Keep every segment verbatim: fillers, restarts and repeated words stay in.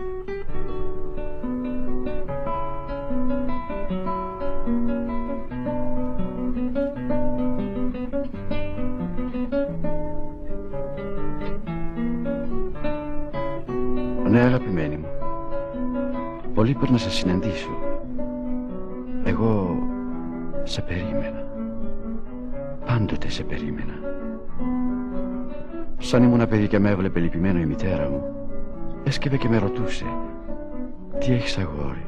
Ναι, αγαπημένη μου, πολύ πρέπει να σε συναντήσω. Εγώ σε περίμενα. Πάντοτε σε περίμενα. Σαν ήμουν παιδί και με έβλεπε λυπημένο η μητέρα μου, έσκυβε και με ρωτούσε: τι έχεις, αγόρι?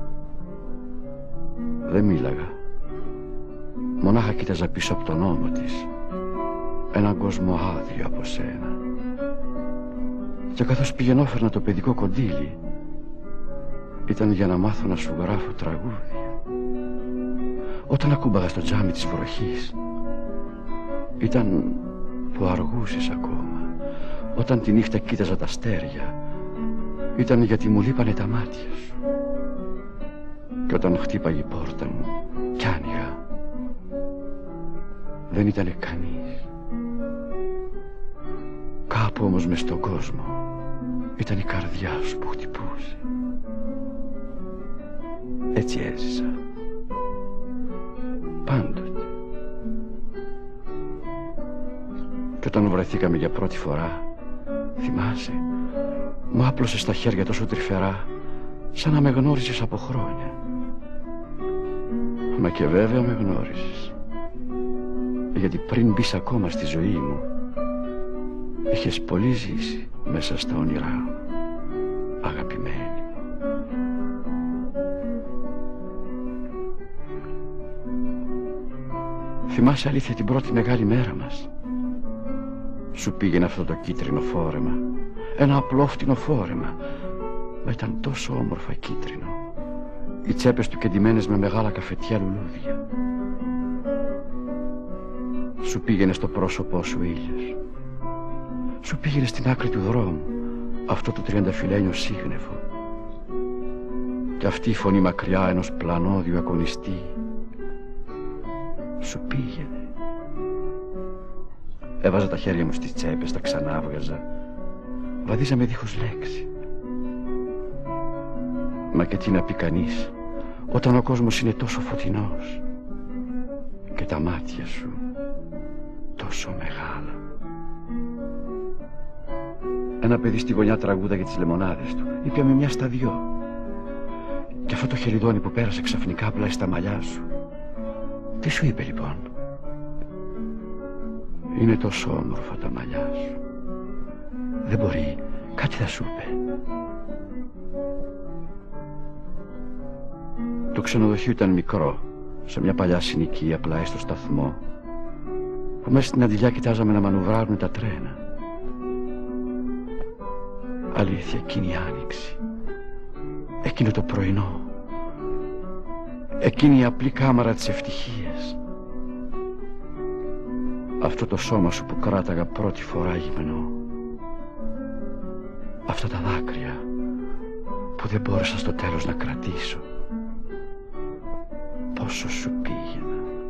Δεν μίλαγα. Μονάχα κοίταζα πίσω από τον ώμο της έναν κόσμο άδειο από σένα. Και καθώς πηγαινόφερνα το παιδικό κοντήλι, ήταν για να μάθω να σου γράφω τραγούδια. Όταν ακούμπαγα στο τζάμι της βροχής, ήταν που αργούσες ακόμα. Όταν τη νύχτα κοίταζα τα αστέρια, ήταν γιατί μου λείπανε τα μάτια σου. Και όταν χτύπαγε η πόρτα μου κι άνοιγα, δεν ήτανε κανείς. Κάπου όμως μες στον κόσμο ήταν η καρδιά σου που χτυπούσε. Έτσι έζησα πάντοτε. Και όταν βρεθήκαμε για πρώτη φορά, θυμάσαι, μου άπλωσες στα χέρια τόσο τρυφερά, σαν να με γνώριζες από χρόνια. Μα και βέβαια με γνώριζες, γιατί πριν μπεις ακόμα στη ζωή μου, είχες πολύ ζήσει μέσα στα όνειρά μου, αγαπημένη. Θυμάσαι αλήθεια την πρώτη μεγάλη μέρα μας? Σου πήγαινε αυτό το κίτρινο φόρεμα, ένα απλό φτηνό φόρεμα, μα ήταν τόσο όμορφα κίτρινο. Οι τσέπες του κεντυμένες με μεγάλα καφετιά λουλούδια. Σου πήγαινε στο πρόσωπό σου ήλιος. Σου πήγαινε στην άκρη του δρόμου αυτό το τριανταφυλένιο σύγνεφο. Και αυτή η φωνή μακριά ενός πλανόδιου ακονιστή σου πήγαινε. Έβαζα τα χέρια μου στις τσέπες, τα ξανάβγαζα. Βαδίζαμε δίχως λέξη. Μα και τι να πει κανείς όταν ο κόσμος είναι τόσο φωτεινός και τα μάτια σου τόσο μεγάλα. Ένα παιδί στη γωνιά τραγούδα για τις λεμονάδες του. Ήπιαμε μια στα δυο. Και αυτό το χεριδόνι που πέρασε ξαφνικά πλάι στα μαλλιά σου, τι σου είπε λοιπόν? Είναι τόσο όμορφα τα μαλλιά σου. Δεν μπορεί, κάτι θα σου είπε. Το ξενοδοχείο ήταν μικρό, σε μια παλιά συνοικία πλάι στο σταθμό, που μέσα στην αντιλιά κοιτάζαμε να μανουβράρουν τα τρένα. Αλήθεια, εκείνη η άνοιξη, εκείνο το πρωινό, εκείνη η απλή κάμαρα της ευτυχίας, αυτό το σώμα σου που κράταγα πρώτη φορά γυμνό, αυτά τα δάκρυα που δεν μπόρεσα στο τέλος να κρατήσω, πόσο σου πήγαινα.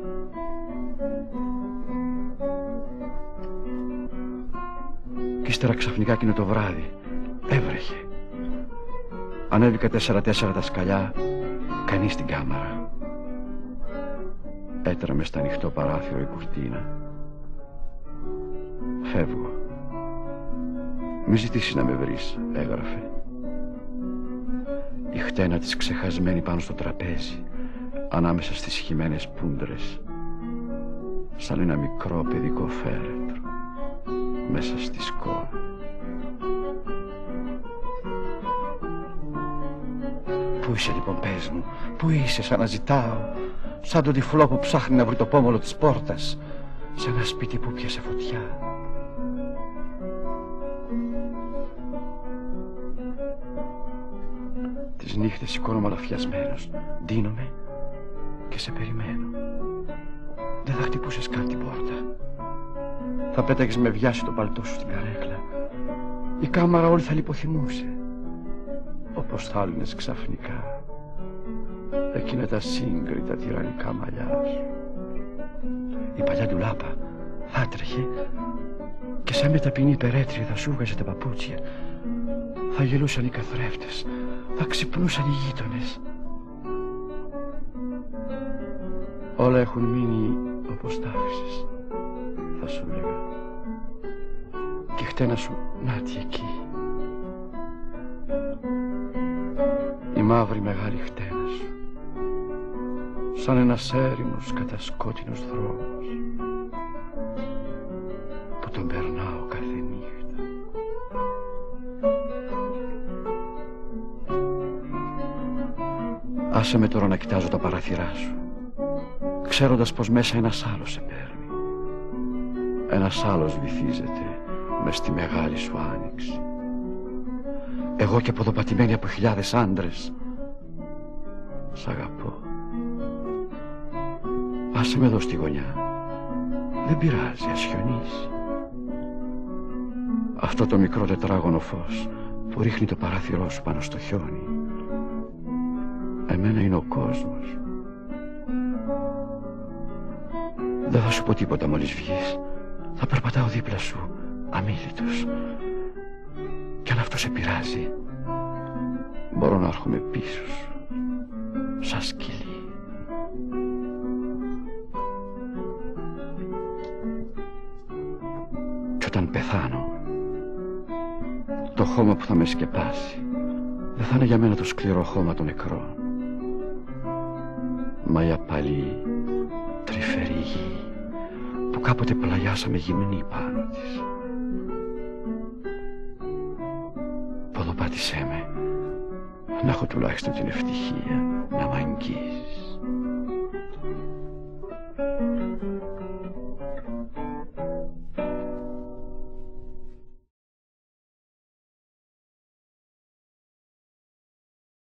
Κι ύστερα ξαφνικά εκείνο το βράδυ έβρεχε. Ανέβηκα τέσσερα τέσσερα τα σκαλιά, κανείς στην κάμαρα. Έτραμε στα ανοιχτό παράθυρο η κουρτίνα. Φεύγω. Μη ζητήσεις να με βρεις, έγραφε. Η χτένα της ξεχασμένη πάνω στο τραπέζι, ανάμεσα στις χυμένες πούντρες, σαν ένα μικρό παιδικό φέρετρο μέσα στη σκόνη. Πού είσαι λοιπόν, πες μου, πού είσαι? Σ' αναζητάω, σαν τον τυφλό που ψάχνει να βρει το πόμολο της πόρτας, σε ένα σπίτι που πιάσε φωτιά. Τις νύχτες σηκώνομαι αλαφιασμένος, ντύνομαι και σε περιμένω. Δεν θα χτυπούσες καν την πόρτα. Θα πέταγες με βιάση το παλτό σου στην καρέκλα. Η κάμαρα όλη θα λιποθυμούσε, όπως θα άλυνες ξαφνικά εκείνα τα σύγκριτα τυραννικά μαλλιά σου. Η παλιά ντουλάπα θα έτρεχε και σαν με ταπεινή υπερέτρια θα σου βγάζε τα παπούτσια. θα γελούσαν οι καθρέφτες, θα ξυπνούσαν οι γείτονες. Όλα έχουν μείνει όπως τα άφησες, θα σου λέγα. Και η χτένα σου, νάτι εκεί. Η μαύρη μεγάλη χτένα σου, σαν ένας έρημος κατασκότεινος δρόμος που τον περνάω κάθε νύχτα. Άσε με τώρα να κοιτάζω τα παράθυρά σου, ξέροντας πως μέσα ένας άλλος σε παίρνει. Ένας άλλος βυθίζεται μες στη μεγάλη σου άνοιξη. Εγώ και ποδοπατημένοι από χιλιάδες άντρες σ' αγαπώ. Άσε με εδώ στη γωνιά, δεν πειράζει, ας χιονίσει. Αυτό το μικρό τετράγωνο φως που ρίχνει το παράθυρό σου πάνω στο χιόνι, εμένα είναι ο κόσμος. Δεν θα σου πω τίποτα μόλις βγεις. Θα περπατάω δίπλα σου, αμίλητος. Κι αν αυτό σε πειράζει, μπορώ να έρχομαι πίσω σου, σαν σκυλί. Κι όταν πεθάνω, το χώμα που θα με σκεπάσει δεν θα είναι για μένα το σκληρό χώμα των νεκρών, μα η απαλή τρυφερή γη που κάποτε πλαγιάσαμε γυμνή πάνω της. Ποδοπάτησέ με, να έχω τουλάχιστον την ευτυχία να μ' αγγίζει.